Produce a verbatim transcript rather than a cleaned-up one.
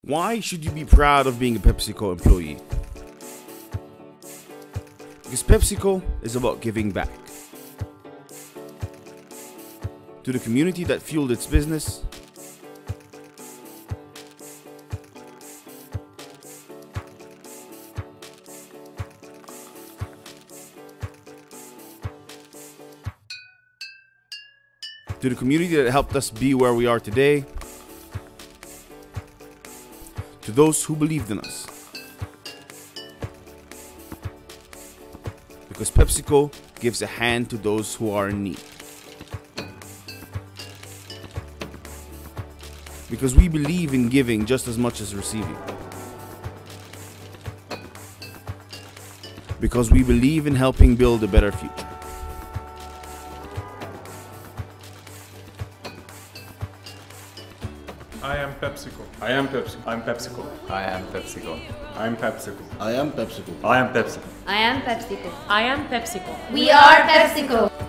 Why should you be proud of being a PepsiCo employee? Because PepsiCo is about giving back to the community that fueled its business, to the community that helped us be where we are today, to those who believed in us. Because PepsiCo gives a hand to those who are in need. Because we believe in giving just as much as receiving. Because we believe in helping build a better future. I am PepsiCo. I am PepsiCo. I'm PepsiCo. I am PepsiCo. I'm PepsiCo. I am PepsiCo. I am PepsiCo. I am PepsiCo. I am PepsiCo. We are PepsiCo.